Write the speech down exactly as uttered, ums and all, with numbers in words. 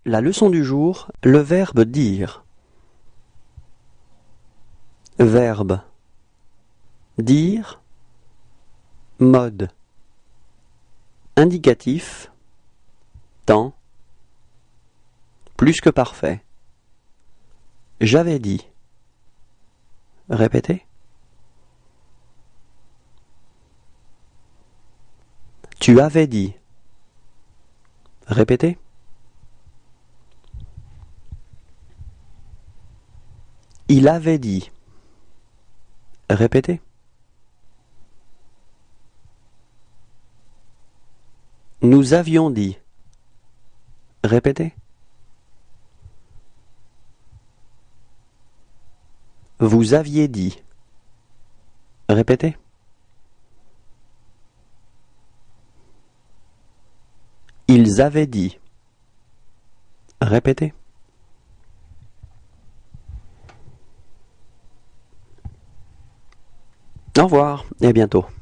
La leçon du jour, le verbe dire. Verbe. Dire. Mode. Indicatif. Temps. Plus que parfait. J'avais dit. Répétez. Tu avais dit. Répétez. Il avait dit. Répétez. Nous avions dit. Répétez. Vous aviez dit. Répétez. Ils avaient dit. Répétez. Au revoir et à bientôt.